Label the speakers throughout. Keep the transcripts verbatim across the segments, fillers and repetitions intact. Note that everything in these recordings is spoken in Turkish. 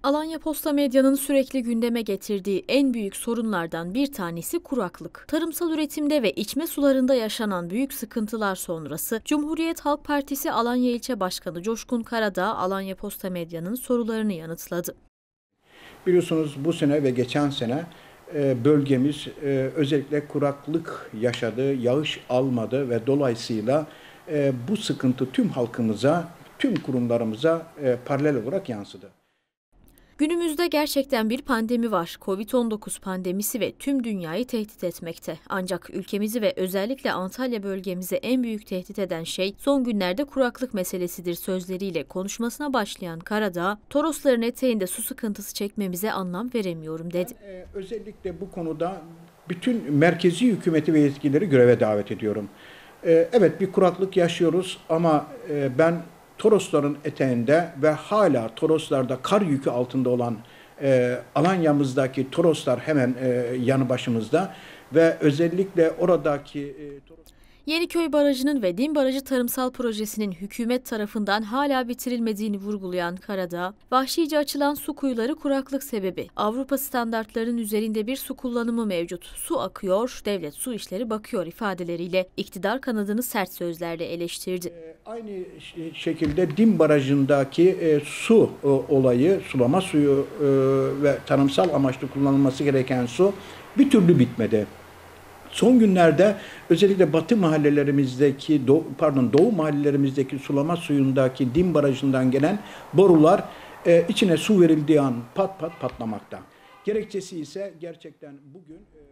Speaker 1: Alanya Posta Medya'nın sürekli gündeme getirdiği en büyük sorunlardan bir tanesi kuraklık. Tarımsal üretimde ve içme sularında yaşanan büyük sıkıntılar sonrası Cumhuriyet Halk Partisi Alanya İlçe Başkanı Coşkun Karadağ, Alanya Posta Medya'nın sorularını yanıtladı.
Speaker 2: Biliyorsunuz bu sene ve geçen sene bölgemiz özellikle kuraklık yaşadı, yağış almadı ve dolayısıyla bu sıkıntı tüm halkımıza, tüm kurumlarımıza paralel olarak yansıdı.
Speaker 1: Günümüzde gerçekten bir pandemi var. Covid on dokuz pandemisi ve tüm dünyayı tehdit etmekte. Ancak ülkemizi ve özellikle Antalya bölgemizi en büyük tehdit eden şey son günlerde kuraklık meselesidir sözleriyle konuşmasına başlayan Karadağ, Torosların eteğinde su sıkıntısı çekmemize anlam veremiyorum dedi.
Speaker 2: Ben, e, özellikle bu konuda bütün merkezi hükümeti ve yetkilileri göreve davet ediyorum. E, evet bir kuraklık yaşıyoruz ama e, ben Torosların eteğinde ve hala Toroslarda kar yükü altında olan e, Alanya'mızdaki Toroslar hemen e, yanı başımızda ve özellikle oradaki e, Toros...
Speaker 1: Yeniköy Barajı'nın ve Dim Barajı Tarımsal Projesi'nin hükümet tarafından hala bitirilmediğini vurgulayan Karadağ, vahşice açılan su kuyuları kuraklık sebebi. Avrupa standartlarının üzerinde bir su kullanımı mevcut. Su akıyor, devlet su işleri bakıyor ifadeleriyle iktidar kanadını sert sözlerle eleştirdi.
Speaker 2: Aynı şekilde Dim Barajı'ndaki e, su e, olayı, sulama suyu e, ve tarımsal amaçlı kullanılması gereken su bir türlü bitmedi. Son günlerde özellikle batı mahallelerimizdeki, doğu, pardon doğu mahallelerimizdeki sulama suyundaki Dim Barajı'ndan gelen borular e, içine su verildiği an pat pat patlamakta. Gerekçesi ise gerçekten bugün... E,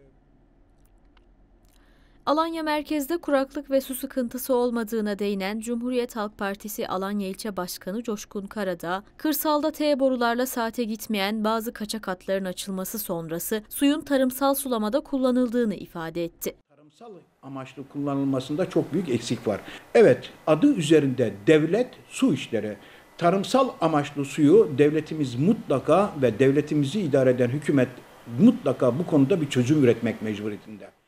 Speaker 1: Alanya merkezde kuraklık ve su sıkıntısı olmadığına değinen Cumhuriyet Halk Partisi Alanya İlçe Başkanı Coşkun Karadağ, kırsalda T borularla saate gitmeyen bazı kaçak hatların açılması sonrası suyun tarımsal sulamada kullanıldığını ifade etti.
Speaker 2: Tarımsal amaçlı kullanılmasında çok büyük eksik var. Evet, adı üzerinde devlet su işleri. Tarımsal amaçlı suyu devletimiz mutlaka ve devletimizi idare eden hükümet mutlaka bu konuda bir çözüm üretmek mecburiyetinde.